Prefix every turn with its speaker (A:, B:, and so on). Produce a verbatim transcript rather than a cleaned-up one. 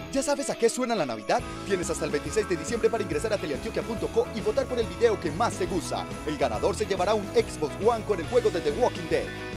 A: ¿Ya sabes a qué suena la Navidad? Tienes hasta el veintiséis de diciembre para ingresar a teleantioquia punto co y votar por el video que más te gusta. El ganador se llevará un Xbox One con el juego de The Walking Dead.